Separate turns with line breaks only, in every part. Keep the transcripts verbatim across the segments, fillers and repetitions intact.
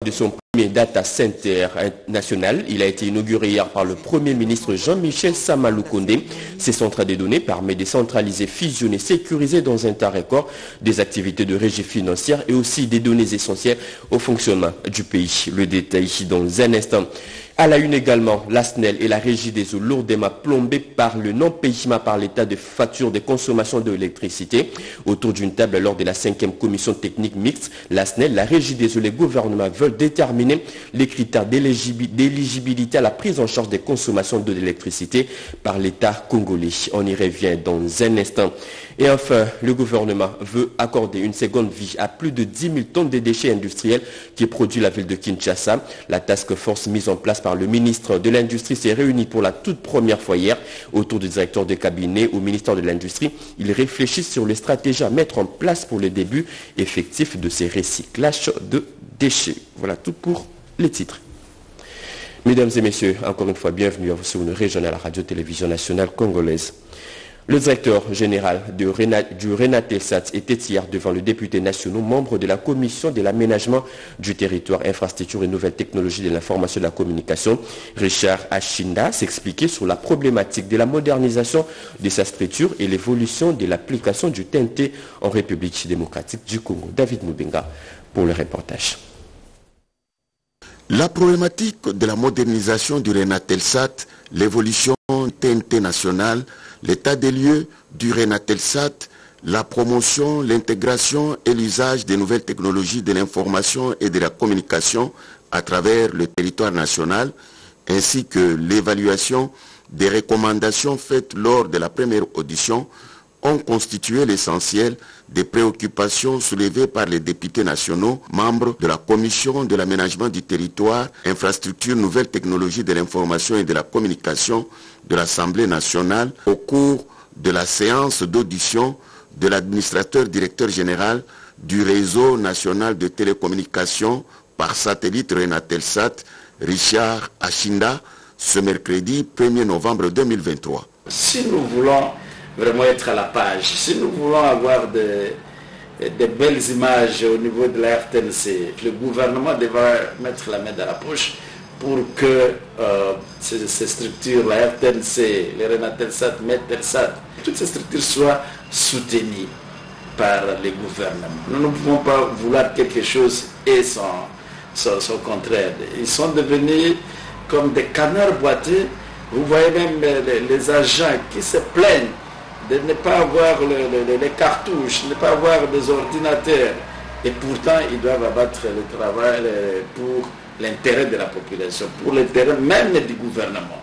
de son premier data center national. Il a été inauguré hier par le Premier ministre Jean-Michel Sama-Lukonde. Ces centres de données permettent de centraliser, fusionner, sécuriser dans un temps record des activités de régie financière et aussi des données essentielles au fonctionnement du pays. Le détail ici dans un instant. À la une également, l'A S N E L et la Régie des eaux lourdement plombées par le non-paiement par l'État de factures de consommation d'électricité. Autour d'une table lors de la cinquième commission technique mixte, l'A S N E L, la Régie des eaux et les gouvernements veulent déterminer les critères d'éligibilité à la prise en charge des consommations de l'électricité par l'État congolais. On y revient dans un instant. Et enfin, le gouvernement veut accorder une seconde vie à plus de dix mille tonnes de déchets industriels qui produit la ville de Kinshasa. La task force mise en place par le ministre de l'Industrie s'est réunie pour la toute première fois hier autour du directeur de cabinet au ministère de l'Industrie. Ils réfléchissent sur les stratégies à mettre en place pour le début effectif de ces recyclages de déchets. Voilà tout pour les titres. Mesdames et messieurs, encore une fois, bienvenue à vous sur une régionale radio-télévision nationale congolaise. Le directeur général de Renat, du Renatelsat était hier devant le député national, membre de la commission de l'aménagement du territoire, infrastructure et nouvelles technologies de l'information et de la communication. Richard Achinda s'expliquait sur la problématique de la modernisation de sa structure et l'évolution de l'application du T N T en République démocratique du Congo. David Moubenga pour le reportage.
La problématique de la modernisation du Renatelsat, l'évolution T N T national, l'état des lieux du Renatelsat, la promotion, l'intégration et l'usage des nouvelles technologies de l'information et de la communication à travers le territoire national, ainsi que l'évaluation des recommandations faites lors de la première audition, ont constitué l'essentiel des préoccupations soulevées par les députés nationaux, membres de la Commission de l'aménagement du territoire, infrastructure, nouvelles technologies de l'information et de la communication de l'Assemblée nationale au cours de la séance d'audition de l'administrateur directeur général du réseau national de télécommunications par satellite Renatelsat, Richard Achinda, ce mercredi premier novembre deux mille vingt-trois.
Si nous voulons vraiment être à la page, si nous voulons avoir des, des belles images au niveau de la R T N C, le gouvernement devra mettre la main dans la poche pour que euh, ces, ces structures, la R T N C, les Renatelsat, Metelsat, toutes ces structures soient soutenues par les gouvernements. Nous ne pouvons pas vouloir quelque chose et son, son, son contraire. Ils sont devenus comme des canards boités. Vous voyez même les, les agents qui se plaignent de ne pas avoir le, le, les cartouches, de ne pas avoir des ordinateurs. Et pourtant, ils doivent abattre le travail pour l'intérêt de la population, pour l'intérêt même du gouvernement.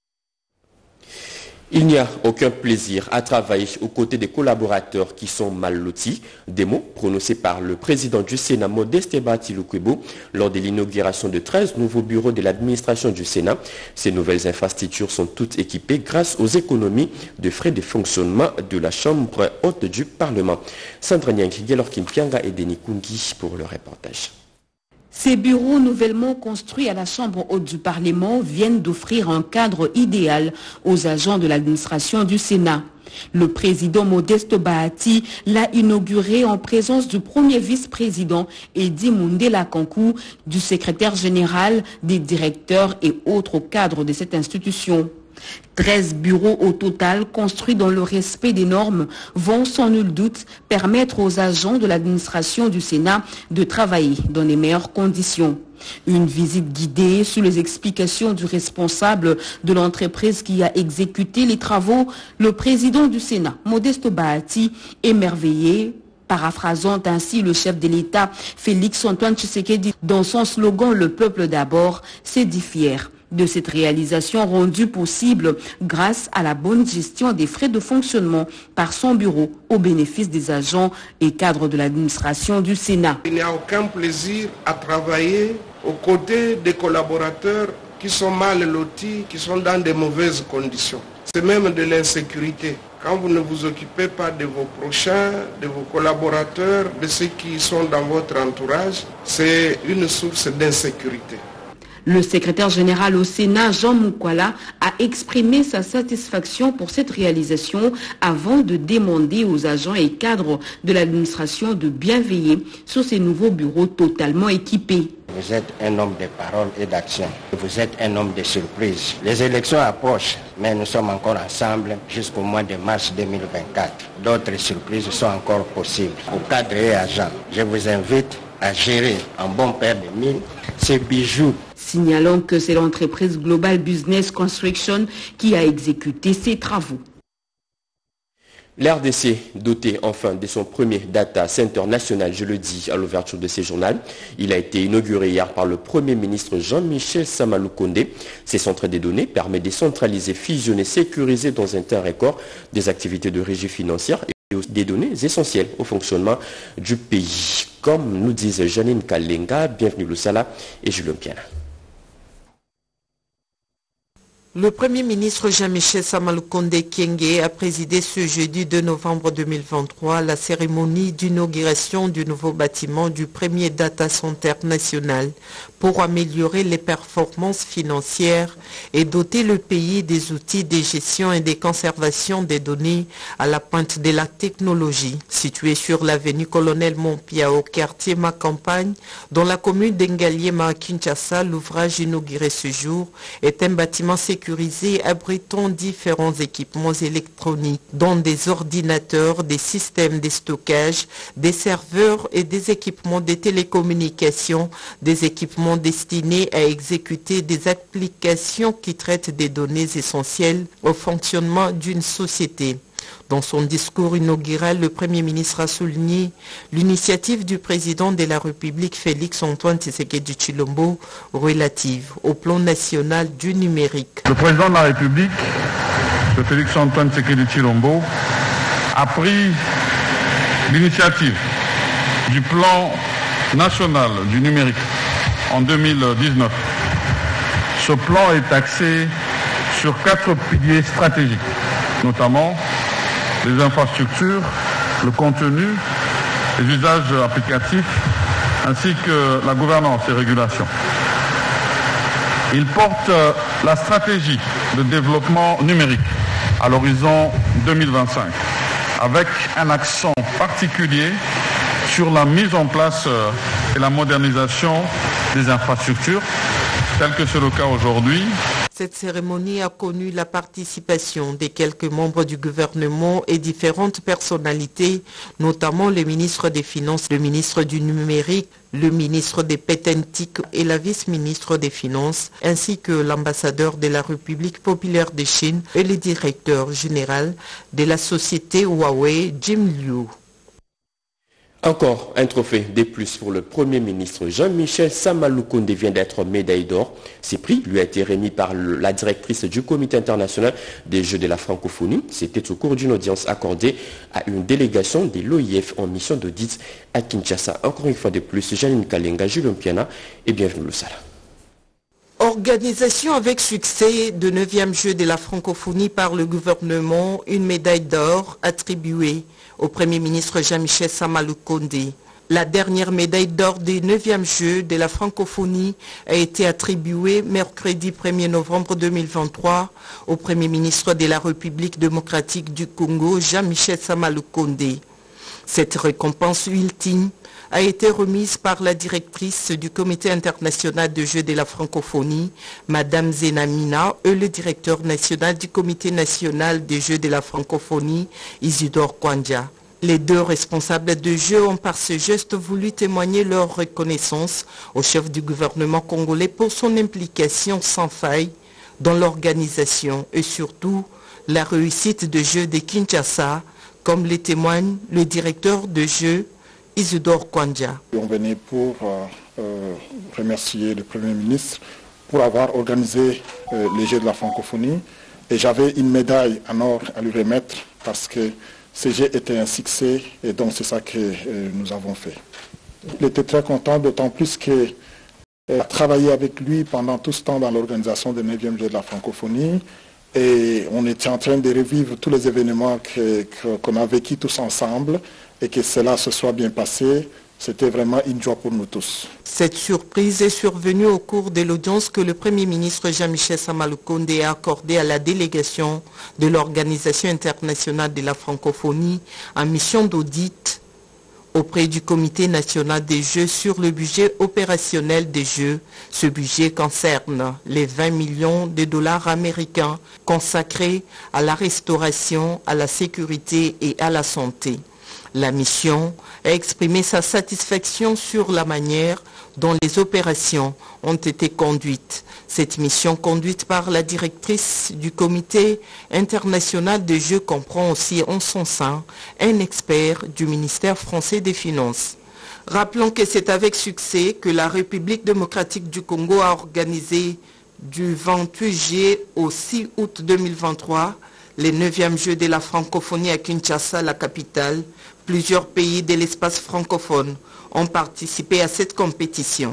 Il n'y a aucun plaisir à travailler aux côtés des collaborateurs qui sont mal lotis. Des mots prononcés par le président du Sénat, Modeste Bahati Lukwebo, lors de l'inauguration de treize nouveaux bureaux de l'administration du Sénat. Ces nouvelles infrastructures sont toutes équipées grâce aux économies de frais de fonctionnement de la Chambre haute du Parlement. Sandra Nyangi, Gelor Kimpianga et Denis Kungi pour le reportage.
Ces bureaux nouvellement construits à la Chambre haute du Parlement viennent d'offrir un cadre idéal aux agents de l'administration du Sénat. Le président Modeste Bahati l'a inauguré en présence du premier vice-président Edi Mundela Kankou, du secrétaire général, des directeurs et autres cadres de cette institution. treize bureaux au total construits dans le respect des normes vont sans nul doute permettre aux agents de l'administration du Sénat de travailler dans les meilleures conditions. Une visite guidée sous les explications du responsable de l'entreprise qui a exécuté les travaux, le président du Sénat, Modeste Bahati, émerveillé, paraphrasant ainsi le chef de l'État, Félix Antoine Tshisekedi, dans son slogan « Le peuple d'abord », s'est dit fier de cette réalisation rendue possible grâce à la bonne gestion des frais de fonctionnement par son bureau au bénéfice des agents et cadres de l'administration du Sénat.
Il n'y a aucun plaisir à travailler aux côtés des collaborateurs qui sont mal lotis, qui sont dans de mauvaises conditions. C'est même de l'insécurité. Quand vous ne vous occupez pas de vos prochains, de vos collaborateurs, de ceux qui sont dans votre entourage, c'est une source d'insécurité.
Le secrétaire général au Sénat, Jean Moukwala, a exprimé sa satisfaction pour cette réalisation avant de demander aux agents et cadres de l'administration de bien veiller sur ces nouveaux bureaux totalement équipés.
Vous êtes un homme de parole et d'action. Vous êtes un homme de surprise. Les élections approchent, mais nous sommes encore ensemble jusqu'au mois de mars deux mille vingt-quatre. D'autres surprises sont encore possibles. Aux cadres et agents, je vous invite à gérer en bon père de mine ces bijoux.
Signalons que c'est l'entreprise Global Business Construction qui a exécuté ces travaux.
L'R D C, doté enfin de son premier data center national, je le dis à l'ouverture de ces journaux, il a été inauguré hier par le Premier ministre Jean-Michel Sama-Lukonde. Ces centres de données permettent de centraliser, fusionner, sécuriser dans un temps record des activités de régie financière et des données essentielles au fonctionnement du pays. Comme nous disent Janine Kalenga, bienvenue Lusala et Julien Piana.
Le Premier ministre Jean-Michel Sama-Lukonde Kyenge a présidé ce jeudi deux novembre deux mille vingt-trois la cérémonie d'inauguration du nouveau bâtiment du premier data center national pour améliorer les performances financières et doter le pays des outils de gestion et de conservation des données à la pointe de la technologie. Situé sur l'avenue Colonel Montpia au quartier Ma Campagne, dans la commune d'Engaliema à Kinshasa, l'ouvrage inauguré ce jour est un bâtiment sécurisé abritant différents équipements électroniques, dont des ordinateurs, des systèmes de stockage, des serveurs et des équipements de télécommunications, des équipements destinés à exécuter des applications qui traitent des données essentielles au fonctionnement d'une société. Dans son discours inaugural, le Premier ministre a souligné l'initiative du président de la République Félix Antoine Tshisekedi Tshilombo relative au plan national du numérique.
Le président de la République, M. Félix Antoine Tshisekedi Tshilombo, a pris l'initiative du plan national du numérique en deux mille dix-neuf. Ce plan est axé sur quatre piliers stratégiques, notamment les infrastructures, le contenu, les usages applicatifs, ainsi que la gouvernance et régulation. Il porte la stratégie de développement numérique à l'horizon deux mille vingt-cinq, avec un accent particulier sur la mise en place et la modernisation des infrastructures, tel que c'est le cas aujourd'hui.
Cette cérémonie a connu la participation de quelques membres du gouvernement et différentes personnalités, notamment le ministre des Finances, le ministre du Numérique, le ministre des Pétentique et la vice-ministre des Finances, ainsi que l'ambassadeur de la République populaire de Chine et le directeur général de la société Huawei, Jim Liu.
Encore un trophée de plus pour le Premier ministre Jean-Michel Sama-Lukonde vient d'être médaille d'or. Ce prix lui a été remis par la directrice du Comité international des Jeux de la francophonie. C'était au cours d'une audience accordée à une délégation de l'O I F en mission d'audit à Kinshasa. Encore une fois de plus, Janine Kalenga, Julien Piana et bienvenue au Sala.
Organisation avec succès de neuvième Jeux de la francophonie par le gouvernement, une médaille d'or attribuée au Premier ministre Jean-Michel Sama-Lukonde. La dernière médaille d'or des neuvième Jeux de la francophonie a été attribuée mercredi premier novembre deux mille vingt-trois au Premier ministre de la République démocratique du Congo, Jean-Michel Sama-Lukonde. Cette récompense ultime a été remise par la directrice du Comité international de Jeux de la francophonie, Madame Zenamina, et le directeur national du Comité national des Jeux de la francophonie, Isidore Kwanja. Les deux responsables de Jeux ont par ce geste voulu témoigner leur reconnaissance au chef du gouvernement congolais pour son implication sans faille dans l'organisation et surtout la réussite des Jeux de Kinshasa, comme le témoigne le directeur de Jeux, Isidore Kwanja.
On venait pour euh, euh, remercier le Premier ministre pour avoir organisé euh, les Jeux de la francophonie et j'avais une médaille en or à lui remettre parce que ces Jeux étaient un succès et donc c'est ça que euh, nous avons fait. Il était très content, d'autant plus qu'il a travaillé avec lui pendant tout ce temps dans l'organisation des neuvième Jeux de la francophonie et on était en train de revivre tous les événements que, que, qu'on a vécu tous ensemble et que cela se soit bien passé. c'était vraiment une joie pour nous tous.
Cette surprise est survenue au cours de l'audience que le Premier ministre Jean-Michel Sama Lukonde a accordée à la délégation de l'Organisation internationale de la francophonie en mission d'audit auprès du Comité national des Jeux sur le budget opérationnel des Jeux. Ce budget concerne les vingt millions de dollars américains consacrés à la restauration, à la sécurité et à la santé. La mission a exprimé sa satisfaction sur la manière dont les opérations ont été conduites. Cette mission conduite par la directrice du Comité international des Jeux comprend aussi en son sein un expert du ministère français des Finances. Rappelons que c'est avec succès que la République démocratique du Congo a organisé du vingt-huit juillet au six août deux mille vingt-trois les neuvièmes Jeux de la francophonie à Kinshasa, la capitale. Plusieurs pays de l'espace francophone ont participé à cette compétition.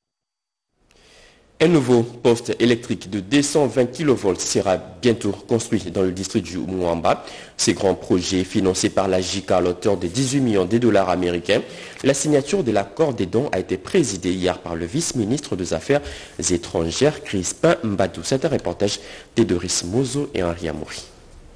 Un nouveau poste électrique de deux cent vingt kilovolts sera bientôt construit dans le district du Mwamba. Ce grand projet financé par la J I C A à l'auteur de dix-huit millions de dollars américains. La signature de l'accord des dons a été présidée hier par le vice-ministre des Affaires étrangères Crispin Mbadou. C'est un reportage de Doris Mozo et Henri Amouri.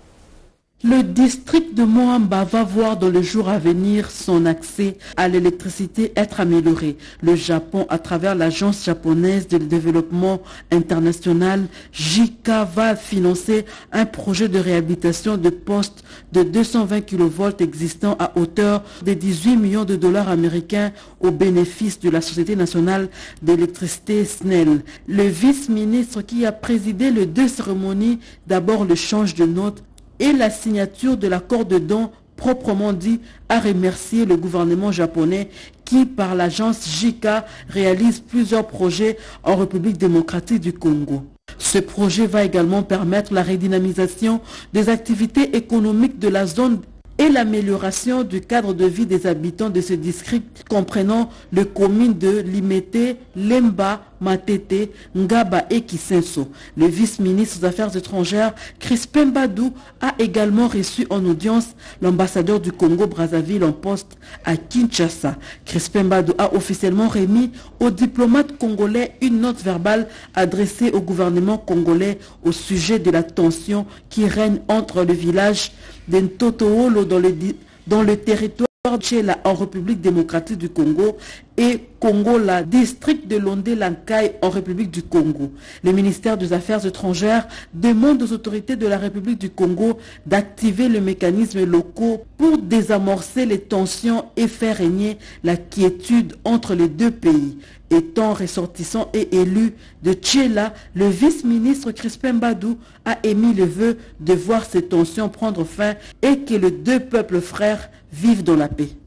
Le district de Mwamba va voir dans le jour à venir son accès à l'électricité être amélioré. Le Japon, à travers l'Agence japonaise de développement international, J I C A, va financer un projet de réhabilitation de postes de deux cent vingt kilovolts existants à hauteur de dix-huit millions de dollars américains au bénéfice de la Société nationale d'électricité S N E L. Le vice-ministre qui a présidé les deux cérémonies, d'abord le change de note et la signature de l'accord de don proprement dit, a remercié le gouvernement japonais qui, par l'agence J I C A, réalise plusieurs projets en République démocratique du Congo. Ce projet va également permettre la redynamisation des activités économiques de la zone et l'amélioration du cadre de vie des habitants de ce district comprenant les communes de Limete, Lemba, Matete, Ngaba et Kisenso. Le vice-ministre des Affaires étrangères, Crispin Mbadou, a également reçu en audience l'ambassadeur du Congo-Brazzaville en poste à Kinshasa. Crispin Mbadou a officiellement remis aux diplomates congolais une note verbale adressée au gouvernement congolais au sujet de la tension qui règne entre le village d'Ntotoolo dans le, dans le territoire de Tchéla en République démocratique du Congo et Congo-La, district de Londé-Lankai en République du Congo. Le ministère des Affaires étrangères demande aux autorités de la République du Congo d'activer le mécanisme locaux pour désamorcer les tensions et faire régner la quiétude entre les deux pays. Étant ressortissant et élu de Tchéla, le vice-ministre Crispin Mbadou a émis le vœu de voir ces tensions prendre fin et que les deux peuples frères vivent dans la paix.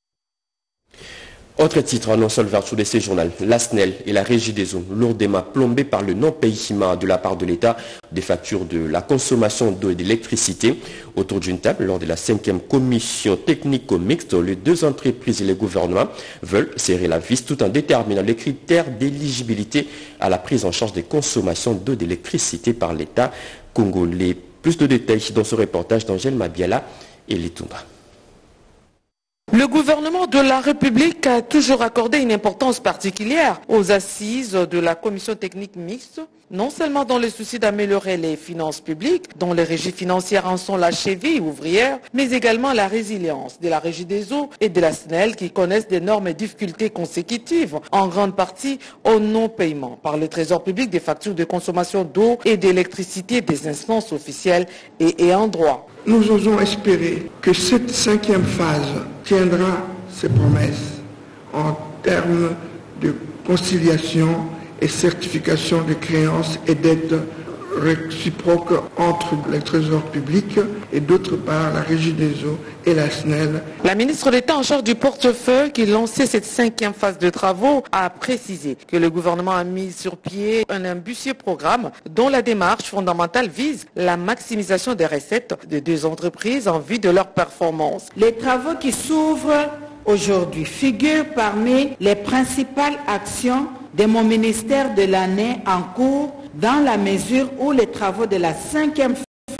Autre titre annoncé sous de ces journaux, la S N E L et la Régie des eaux lourdement plombées par le non-paiement de la part de l'État des factures de la consommation d'eau et d'électricité. Autour d'une table, lors de la cinquième commission technico-mixte, les deux entreprises et les gouvernements veulent serrer la vis tout en déterminant les critères d'éligibilité à la prise en charge des consommations d'eau et d'électricité par l'État congolais. Plus de détails dans ce reportage d'Angèle Mabiala et Litumba.
Le gouvernement de la République a toujours accordé une importance particulière aux assises de la commission technique mixte, non seulement dans le souci d'améliorer les finances publiques, dont les régies financières en sont la cheville ouvrière, mais également la résilience de la Régie des eaux et de la S N E L qui connaissent d'énormes difficultés consécutives, en grande partie au non-paiement par le Trésor public des factures de consommation d'eau et d'électricité des instances officielles et ayant droit.
Nous osons espérer que cette cinquième phase tiendra ses promesses en termes de conciliation et certification de créances et d'aides réciproques entre le Trésor public et d'autre part la Régie des eaux et la S N E L.
La ministre d'État en charge du portefeuille qui lançait cette cinquième phase de travaux a précisé que le gouvernement a mis sur pied un ambitieux programme dont la démarche fondamentale vise la maximisation des recettes des deux entreprises en vue de leur performance.
Les travaux qui s'ouvrent aujourd'hui figurent parmi les principales actions de mon ministère de l'année en cours dans la mesure où les travaux de la cinquième phase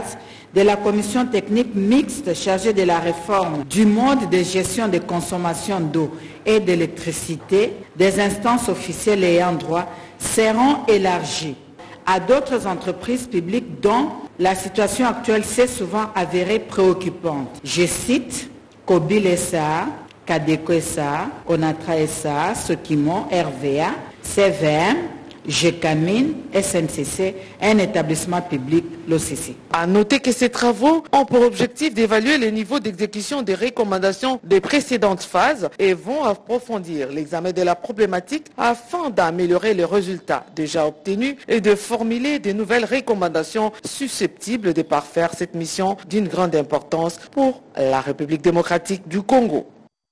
de la commission technique mixte chargée de la réforme du mode de gestion des consommations d'eau et d'électricité des instances officielles ayant droit seront élargies à d'autres entreprises publiques dont la situation actuelle s'est souvent avérée préoccupante. Je cite Kobil S A, Cadeco S A, Onatra S A, Sokimo, R V A, C V M, G C A M I N, S N C C, un établissement public, l'O C C.
À noter que ces travaux ont pour objectif d'évaluer le niveau d'exécution des recommandations des précédentes phases et vont approfondir l'examen de la problématique afin d'améliorer les résultats déjà obtenus et de formuler de nouvelles recommandations susceptibles de parfaire cette mission d'une grande importance pour la République démocratique du Congo.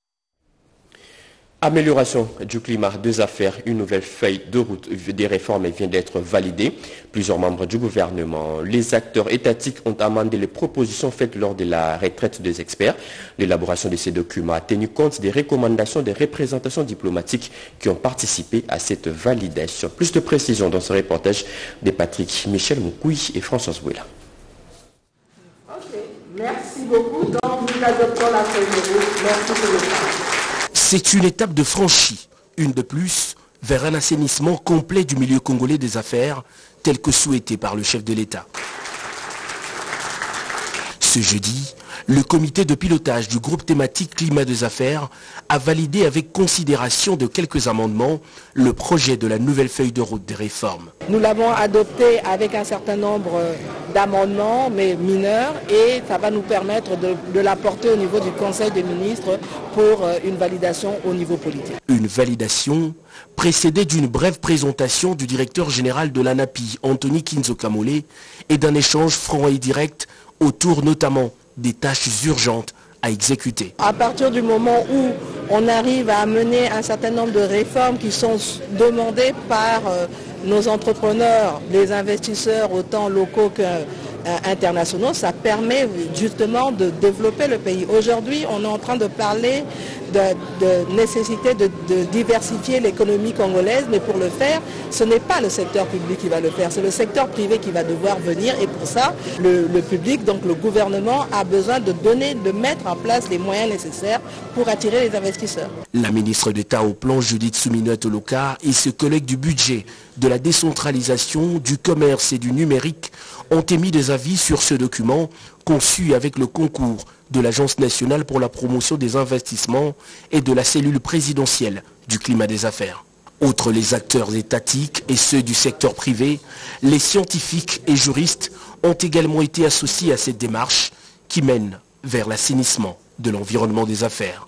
Amélioration du climat des affaires, une nouvelle feuille de route des réformes vient d'être validée. Plusieurs membres du gouvernement, les acteurs étatiques ont amendé les propositions faites lors de la retraite des experts. L'élaboration de ces documents a tenu compte des recommandations des représentations diplomatiques qui ont participé à cette validation. Plus de précisions dans ce reportage de Patrick Michel Moukoui et Françoise Bouela.
Ok, merci beaucoup. Donc nous adoptons la feuille de route. Merci pour le temps.
C'est une étape de franchie, une de plus, vers un assainissement complet du milieu congolais des affaires, tel que souhaité par le chef de l'État. Ce jeudi, le comité de pilotage du groupe thématique climat des affaires a validé avec considération de quelques amendements le projet de la nouvelle feuille de route des réformes.
Nous l'avons adopté avec un certain nombre d'amendements, mais mineurs, et ça va nous permettre de, de l'apporter au niveau du Conseil des ministres pour une validation au niveau politique.
Une validation précédée d'une brève présentation du directeur général de l'ANAPI, Anthony Kinzo-Kamole, et d'un échange franc et direct autour notamment des tâches urgentes à exécuter.
À partir du moment où on arrive à mener un certain nombre de réformes qui sont demandées par euh, nos entrepreneurs, les investisseurs autant locaux qu'internationaux, ça permet justement de développer le pays. Aujourd'hui, on est en train de parler de, de nécessité de, de diversifier l'économie congolaise, mais pour le faire, ce n'est pas le secteur public qui va le faire, c'est le secteur privé qui va devoir venir, et pour ça, le, le public, donc le gouvernement, a besoin de donner, de mettre en place les moyens nécessaires pour attirer les investisseurs.
La ministre d'État au plan, Judith Suminwa Toloka, et ses collègues du budget, de la décentralisation, du commerce et du numérique ont émis des avis sur ce document conçu avec le concours de l'Agence nationale pour la promotion des investissements et de la cellule présidentielle du climat des affaires. Outre les acteurs étatiques et ceux du secteur privé, les scientifiques et juristes ont également été associés à cette démarche qui mène vers l'assainissement de l'environnement des affaires.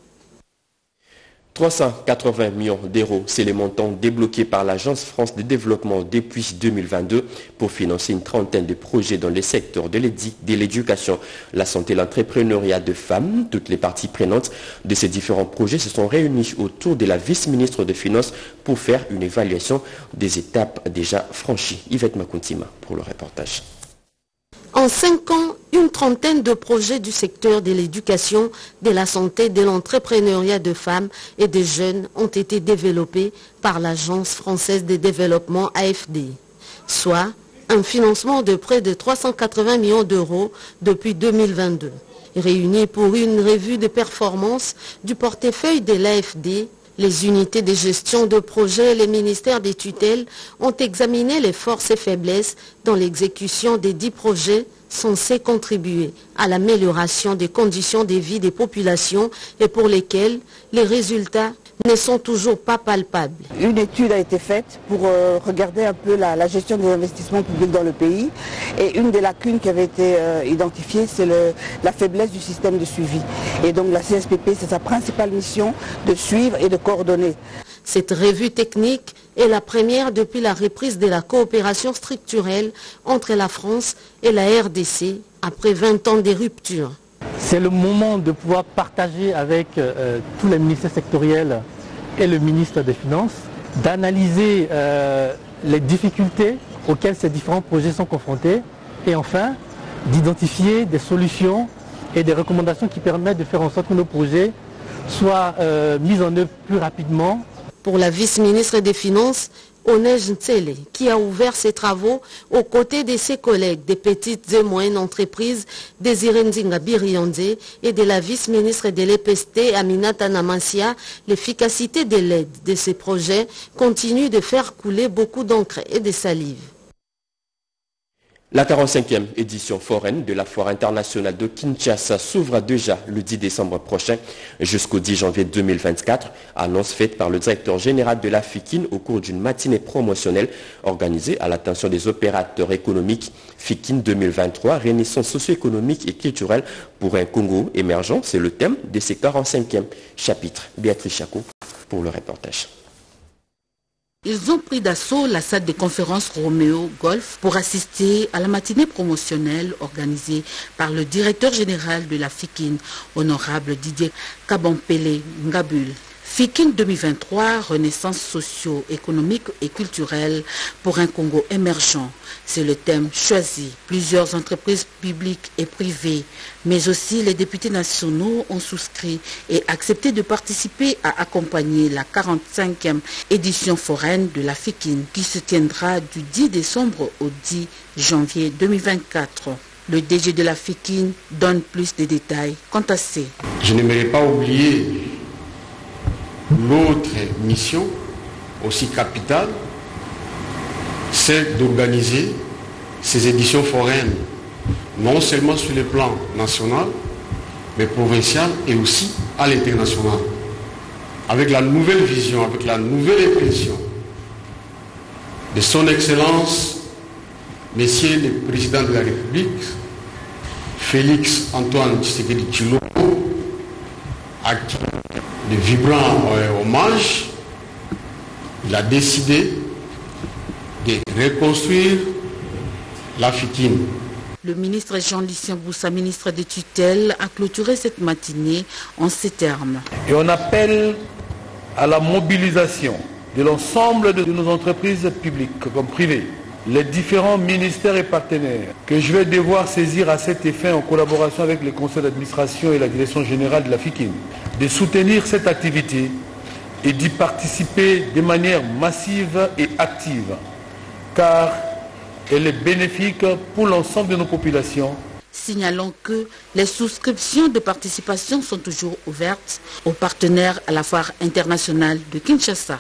trois cent quatre-vingts millions d'euros, c'est le montant débloqué par l'Agence France de développement depuis deux mille vingt-deux pour financer une trentaine de projets dans les secteurs de l'éducation, la santé, l'entrepreneuriat de femmes. Toutes les parties prenantes de ces différents projets se sont réunies autour de la vice-ministre des Finances pour faire une évaluation des étapes déjà franchies. Yvette Makuntima pour le reportage.
En cinq ans, une trentaine de projets du secteur de l'éducation, de la santé, de l'entrepreneuriat de femmes et de jeunes ont été développés par l'Agence française de développement A F D, soit un financement de près de trois cent quatre-vingts millions d'euros depuis deux mille vingt-deux. Réunis pour une revue de performance du portefeuille de l'A F D, les unités de gestion de projet et les ministères des tutelles ont examiné les forces et faiblesses dans l'exécution des dix projets censés contribuer à l'amélioration des conditions de vie des populations et pour lesquels les résultats ne sont toujours pas palpables.
Une étude a été faite pour euh, regarder un peu la, la gestion des investissements publics dans le pays, et une des lacunes qui avait été euh, identifiée, c'est la faiblesse du système de suivi. Et donc la C S P P, c'est sa principale mission de suivre et de coordonner.
Cette revue technique est la première depuis la reprise de la coopération structurelle entre la France et la R D C après vingt ans de rupture.
C'est le moment de pouvoir partager avec euh, tous les ministères sectoriels et le ministre des Finances, d'analyser euh, les difficultés auxquelles ces différents projets sont confrontés et enfin d'identifier des solutions et des recommandations qui permettent de faire en sorte que nos projets soient euh, mis en œuvre plus rapidement.
Pour la vice-ministre des Finances, Onej Ntsele, qui a ouvert ses travaux aux côtés de ses collègues des petites et moyennes entreprises Désiré Ndinga Birionde et de la vice-ministre de l'E P S T Aminata Namansia. L'efficacité de l'aide de ces projets continue de faire couler beaucoup d'encre et de salive.
La quarante-cinquième édition foraine de la Foire internationale de Kinshasa s'ouvre déjà le dix décembre prochain jusqu'au dix janvier deux mille vingt-quatre, annonce faite par le directeur général de la FIKIN au cours d'une matinée promotionnelle organisée à l'attention des opérateurs économiques. FIKIN deux mille vingt-trois, Renaissance socio-économique et culturelle pour un Congo émergent, c'est le thème de ces quarante-cinquième chapitre. Béatrice Chakou pour le reportage.
Ils ont pris d'assaut la salle de conférence Roméo Golf pour assister à la matinée promotionnelle organisée par le directeur général de la FIKIN, honorable Didier Kabampele Ngabul. FIKIN deux mille vingt-trois, Renaissance socio-économique et culturelle pour un Congo émergent. C'est le thème choisi. Plusieurs entreprises publiques et privées, mais aussi les députés nationaux ont souscrit et accepté de participer à accompagner la quarante-cinquième édition foraine de la FIKIN qui se tiendra du dix décembre au dix janvier deux mille vingt-quatre. Le D G de la FIKIN donne plus de détails quant à ces.
Je n'aimerais pas oublier l'autre mission, aussi capitale, c'est d'organiser ces éditions foraines, non seulement sur le plan national, mais provincial et aussi à l'international. Avec la nouvelle vision, avec la nouvelle impression de son Excellence, Monsieur le Président de la République, Félix Antoine Tshisekedi Tshilombo, à qui de vibrants euh, hommages, il a décidé de reconstruire la FIKIN.
Le ministre Jean-Lucien Boussa, ministre de tutelle, a clôturé cette matinée en ces termes.
Et on appelle à la mobilisation de l'ensemble de nos entreprises publiques comme privées, les différents ministères et partenaires que je vais devoir saisir à cet effet en collaboration avec le conseil d'administration et la direction générale de la FIKIN, de soutenir cette activité et d'y participer de manière massive et active, car elle est bénéfique pour l'ensemble de nos populations.
Signalons que les souscriptions de participation sont toujours ouvertes aux partenaires à la Foire internationale de Kinshasa.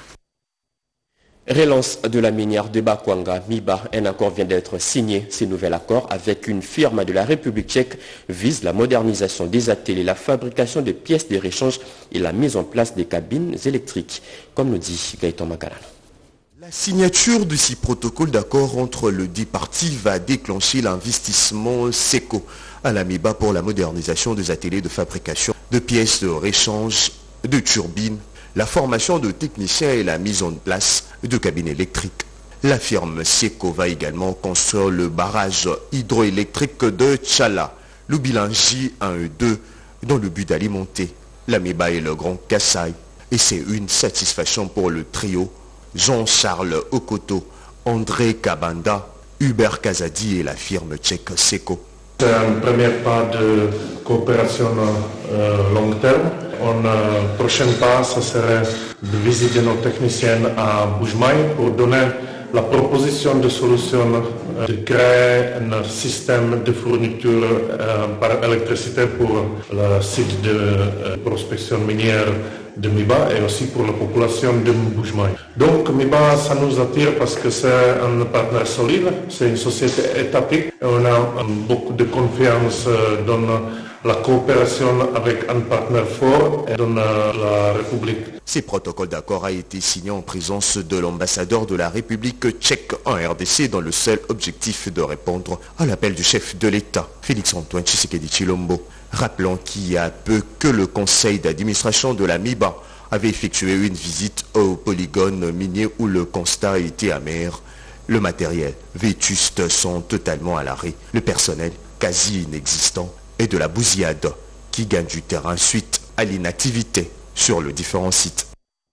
Relance de la minière de Bakwanga, Miba, un accord vient d'être signé. Ce nouvel accord avec une firme de la République tchèque vise la modernisation des ateliers, la fabrication de pièces de réchange et la mise en place des cabines électriques, comme nous dit Gaëtan Magaran.
La signature de ce protocole d'accord entre les deux parties va déclencher l'investissement SECO à la Miba pour la modernisation des ateliers de fabrication de pièces de réchange, de turbines, la formation de techniciens et la mise en place de cabines électriques. La firme SECO va également construire le barrage hydroélectrique de Tchala, le Bilangi un et deux, dans le but d'alimenter la Miba et le Grand Kassai. Et c'est une satisfaction pour le trio Jean-Charles Okoto, André Kabanda, Hubert Kazadi et la firme tchèque SECO.
C'est un premier pas de coopération euh, long terme. Un euh, prochain pas, ce serait de visiter nos techniciens à Boujmaï pour donner la proposition de solution euh, de créer un système de fourniture euh, par électricité pour le site de euh, prospection minière de Miba et aussi pour la population de Boujmaï. Donc Miba, ça nous attire parce que c'est un partenaire solide, c'est une société étatique et on a beaucoup de confiance dans la coopération avec un partenaire fort et dans la République.
Ces protocoles d'accord a été signé en présence de l'ambassadeur de la République tchèque en R D C dans le seul objectif de répondre à l'appel du chef de l'État, Félix Antoine Tshisekedi Tshilombo. Rappelons qu'il y a peu que le conseil d'administration de la Miba avait effectué une visite au polygone minier où le constat était amer. Le matériel vétuste sont totalement à l'arrêt, le personnel quasi inexistant et de la bousillade qui gagne du terrain suite à l'inactivité sur les différents sites.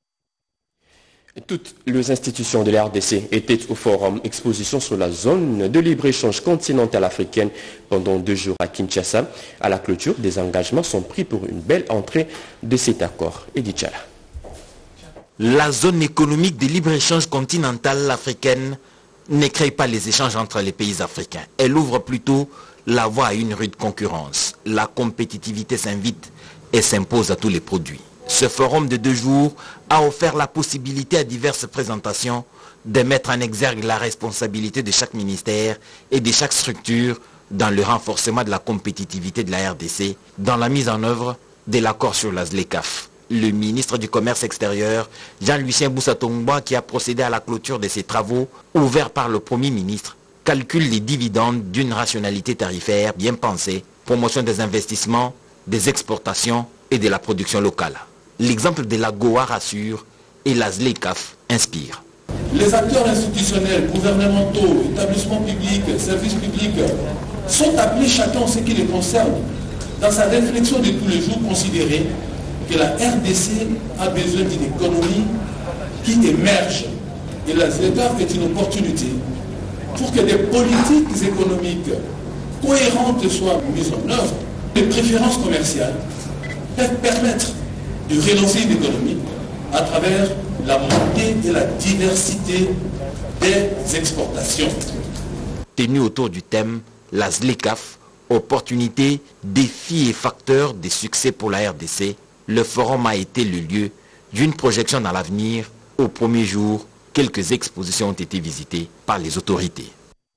Toutes les institutions de la R D C étaient au forum exposition sur la zone de libre-échange continentale africaine pendant deux jours à Kinshasa. À la clôture, des engagements sont pris pour une belle entrée de cet accord. Edith Chala.
La zone économique de libre-échange continentale africaine ne crée pas les échanges entre les pays africains. Elle ouvre plutôt la voie à une rude concurrence. La compétitivité s'invite et s'impose à tous les produits. Ce forum de deux jours a offert la possibilité à diverses présentations de mettre en exergue la responsabilité de chaque ministère et de chaque structure dans le renforcement de la compétitivité de la R D C, dans la mise en œuvre de l'accord sur la ZLECAf. Le ministre du Commerce extérieur, Jean-Lucien Boussa-Tongba, qui a procédé à la clôture de ces travaux ouverts par le Premier ministre, calcule les dividendes d'une rationalité tarifaire bien pensée, promotion des investissements, des exportations et de la production locale. L'exemple de la Goa rassure et la ZLECAf inspire.
Les acteurs institutionnels, gouvernementaux, établissements publics, services publics sont appelés chacun en ce qui les concerne, dans sa réflexion de tous les jours, considérer que la R D C a besoin d'une économie qui émerge. Et la ZLECAf est une opportunité pour que des politiques économiques cohérentes soient mises en œuvre. Les préférences commerciales peuvent permettre de relancer une économie à travers la montée et la diversité des exportations.
Tenu autour du thème la ZLECAf, opportunités, défis et facteurs de succès pour la R D C, le forum a été le lieu d'une projection dans l'avenir. Au premier jour, quelques expositions ont été visitées par les autorités.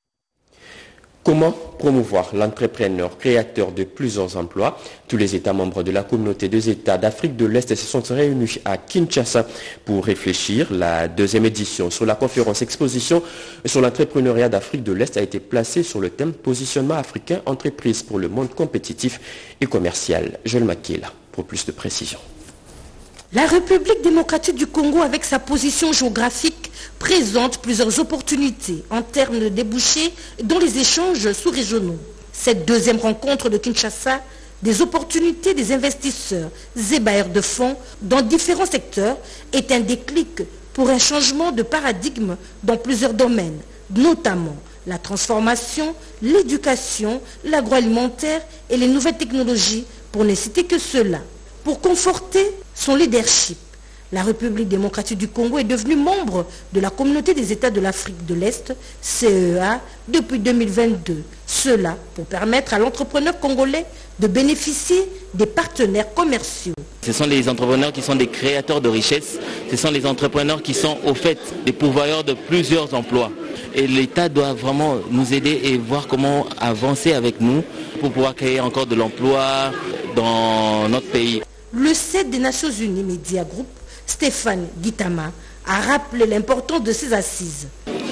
Comment promouvoir l'entrepreneur créateur de plusieurs emplois? Tous les États membres de la communauté des États d'Afrique de l'Est se sont réunis à Kinshasa pour réfléchir. La deuxième édition sur la conférence exposition sur l'entrepreneuriat d'Afrique de l'Est a été placée sur le thème positionnement africain, entreprise pour le monde compétitif et commercial. Joël Makela pour plus de précision.
La République démocratique du Congo, avec sa position géographique, présente plusieurs opportunités en termes de débouchés dans les échanges sous-régionaux. Cette deuxième rencontre de Kinshasa, des opportunités des investisseurs et bailleurs de fonds dans différents secteurs, est un déclic pour un changement de paradigme dans plusieurs domaines, notamment la transformation, l'éducation, l'agroalimentaire et les nouvelles technologies, pour ne citer que cela. Pour conforter son leadership, la République démocratique du Congo est devenue membre de la communauté des États de l'Afrique de l'Est, C E A, depuis deux mille vingt-deux. Cela pour permettre à l'entrepreneur congolais de bénéficier des partenaires commerciaux.
Ce sont les entrepreneurs qui sont des créateurs de richesses, ce sont les entrepreneurs qui sont au fait des pourvoyeurs de plusieurs emplois. Et l'État doit vraiment nous aider et voir comment avancer avec nous pour pouvoir créer encore de l'emploi dans notre pays.
Le C E D des Nations Unies Media Group, Stéphane Guitama, a rappelé l'importance de ces assises.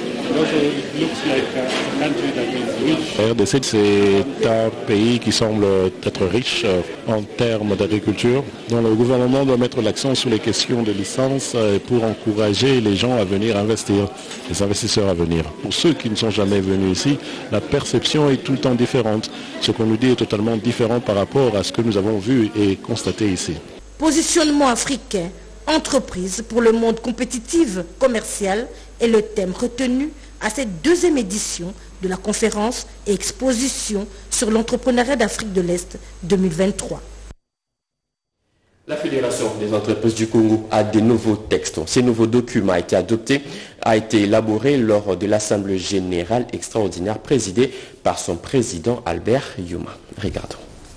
La R D C, c'est un pays qui semble être riche en termes d'agriculture, dont le gouvernement doit mettre l'accent sur les questions de licence pour encourager les gens à venir investir, les investisseurs à venir. Pour ceux qui ne sont jamais venus ici, la perception est tout le temps différente. Ce qu'on nous dit est totalement différent par rapport à ce que nous avons vu et constaté ici.
Positionnement africain, entreprise pour le monde compétitif commercial est le thème retenu à cette deuxième édition de la conférence et exposition sur l'entrepreneuriat d'Afrique de l'Est deux mille vingt-trois.
La Fédération des entreprises du Congo a des nouveaux textes. Ces nouveaux documents ont été adoptés, a été élaboré lors de l'Assemblée générale extraordinaire présidée par son président Albert Yuma. Regardons.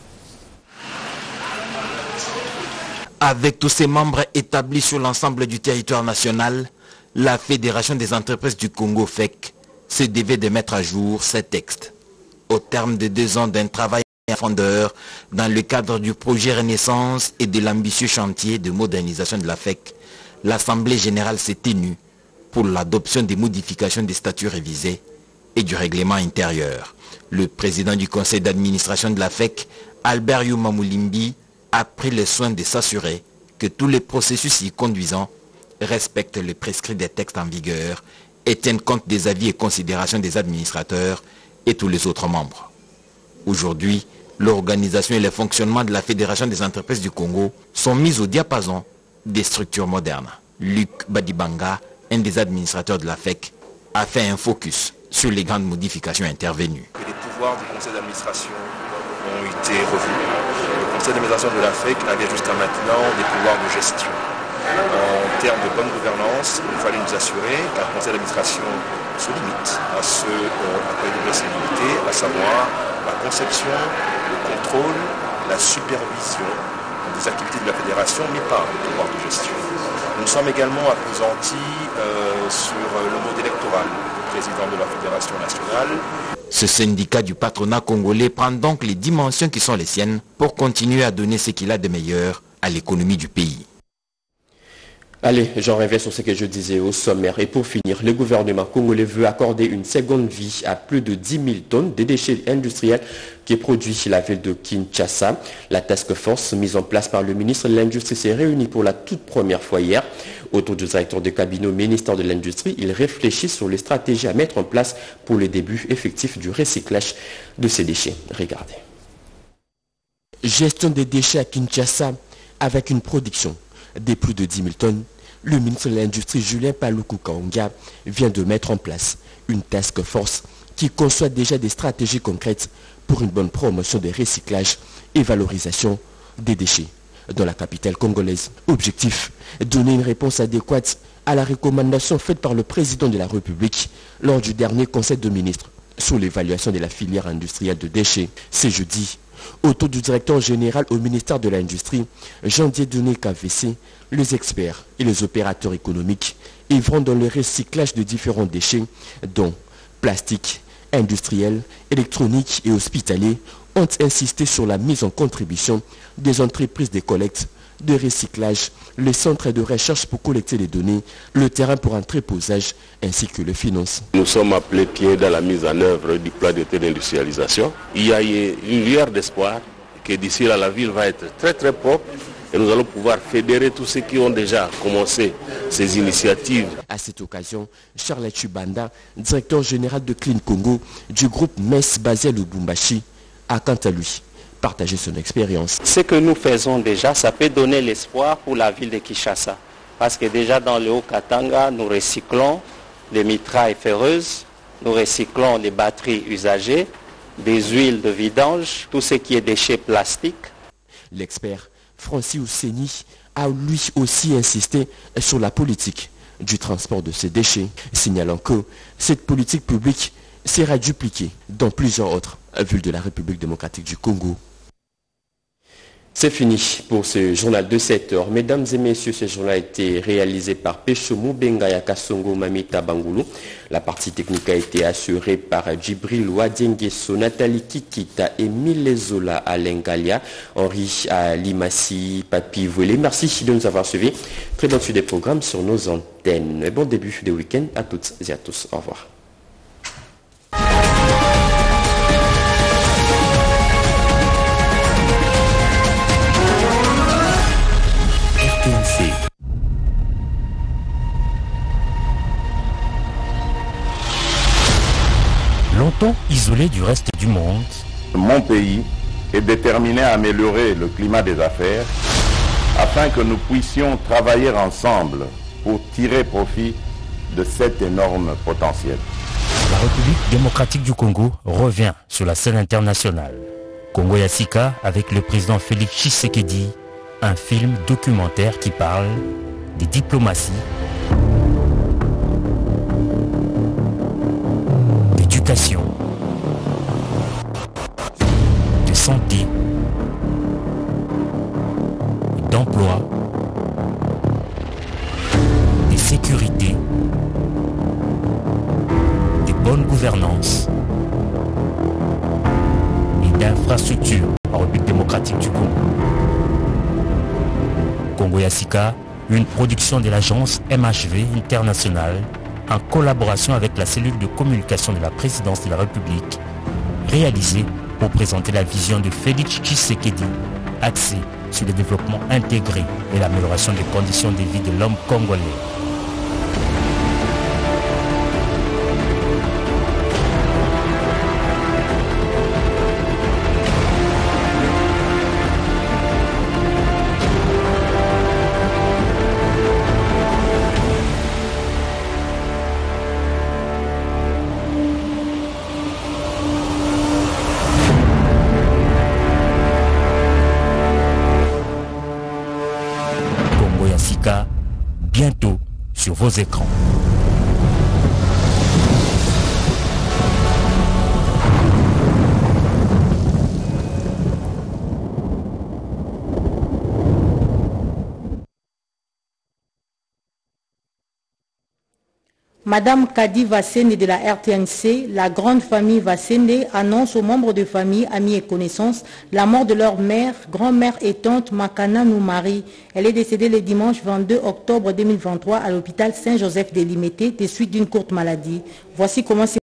Avec tous ses membres établis sur l'ensemble du territoire national, la Fédération des entreprises du Congo F E C se devait de mettre à jour ces textes. Au terme de deux ans d'un travail en profondeur dans le cadre du projet Renaissance et de l'ambitieux chantier de modernisation de la F E C, l'Assemblée générale s'est tenue pour l'adoption des modifications des statuts révisés et du règlement intérieur. Le président du conseil d'administration de la F E C, Albert Yuma Moulimbi, a pris le soin de s'assurer que tous les processus y conduisant respectent les prescrits des textes en vigueur et tiennent compte des avis et considérations des administrateurs et tous les autres membres. Aujourd'hui, l'organisation et le fonctionnement de la Fédération des entreprises du Congo sont mis au diapason des structures modernes. Luc Badibanga, un des administrateurs de la F E C, a fait un focus sur les grandes modifications intervenues.
Les pouvoirs du conseil d'administration ont été revus. Le conseil d'administration de la F E C avait jusqu'à maintenant des pouvoirs de gestion. En termes de bonne gouvernance, il fallait nous assurer qu'un conseil d'administration se limite à ce à quoi il devrait se limiter, à savoir la conception, le contrôle, la supervision des activités de la fédération, mais pas le pouvoir de gestion. Nous sommes également appesantis euh, sur le mode électoral du président de la fédération nationale.
Ce syndicat du patronat congolais prend donc les dimensions qui sont les siennes pour continuer à donner ce qu'il a de meilleur à l'économie du pays.
Allez, j'en reviens sur ce que je disais au sommaire. Et pour finir, le gouvernement congolais veut accorder une seconde vie à plus de dix mille tonnes de déchets industriels qui est produit chez la ville de Kinshasa. La task force mise en place par le ministre de l'Industrie s'est réunie pour la toute première fois hier. Autour du directeur de cabinet au ministère de l'Industrie, il réfléchit sur les stratégies à mettre en place pour le début effectif du recyclage de ces déchets. Regardez.
Gestion des déchets à Kinshasa avec une production de plus de dix mille tonnes. Le ministre de l'Industrie Julien Paluku Kahongya vient de mettre en place une task force qui conçoit déjà des stratégies concrètes pour une bonne promotion des recyclages et valorisation des déchets dans la capitale congolaise. Objectif, donner une réponse adéquate à la recommandation faite par le président de la République lors du dernier conseil de ministres sur l'évaluation de la filière industrielle de déchets. C'est jeudi. Autour du directeur général au ministère de l'Industrie, Jean-Dieudonné Kavessé, les experts et les opérateurs économiques œuvrant dans le recyclage de différents déchets, dont plastique, industriel, électronique et hospitalier, ont insisté sur la mise en contribution des entreprises de collecte, de recyclage, les centres de recherche pour collecter les données, le terrain pour entreposage ainsi que les finances.
Nous sommes appelés pieds dans la mise en œuvre du plan d'été d'industrialisation. Il y a une lueur d'espoir que d'ici là la ville va être très très propre et nous allons pouvoir fédérer tous ceux qui ont déjà commencé ces initiatives.
À cette occasion, Charles Chubanda, directeur général de Clean Congo du groupe M E S basé à Lubumbashi, a quant à lui partager son expérience.
Ce que nous faisons déjà, ça peut donner l'espoir pour la ville de Kinshasa. Parce que déjà dans le Haut-Katanga, nous recyclons des mitrailles ferreuses, nous recyclons des batteries usagées, des huiles de vidange, tout ce qui est déchets plastiques.
L'expert Francis Ouseni a lui aussi insisté sur la politique du transport de ces déchets, signalant que cette politique publique sera dupliquée dans plusieurs autres villes de la République démocratique du Congo.
C'est fini pour ce journal de sept heures. Mesdames et messieurs, ce journal a été réalisé par Peshomu Bengaya Kasongo Mamita Bangoulou. La partie technique a été assurée par Djibril Wadiengeso, Nathalie Kikita, Emile Zola, Alain Galia, Henri Limassi, Papi Volé. Merci de nous avoir suivis. Très bonne suite des programmes sur nos antennes. Et bon début de week-end à toutes et à tous. Au revoir.
Longtemps isolé du reste du monde,
mon pays est déterminé à améliorer le climat des affaires afin que nous puissions travailler ensemble pour tirer profit de cet énorme potentiel.
La République démocratique du Congo revient sur la scène internationale. Congo Yassika avec le président Félix Tshisekedi, un film documentaire qui parle des diplomaties, d'éducation, de santé, d'emploi, de sécurité, de bonne gouvernance et d'infrastructures en République démocratique du Congo. Congo Yassika, une production de l'agence M H V International en collaboration avec la cellule de communication de la présidence de la République, réalisée pour présenter la vision de Félix Tshisekedi, axée sur le développement intégré et l'amélioration des conditions de vie de l'homme congolais. Bientôt sur vos écrans.
Madame Kadi Vassende de la R T N C, la grande famille Vassende annonce aux membres de famille, amis et connaissances la mort de leur mère, grand-mère et tante Makana Noumari. Elle est décédée le dimanche vingt-deux octobre deux mille vingt-trois à l'hôpital Saint-Joseph de Limete des suites d'une courte maladie. Voici comment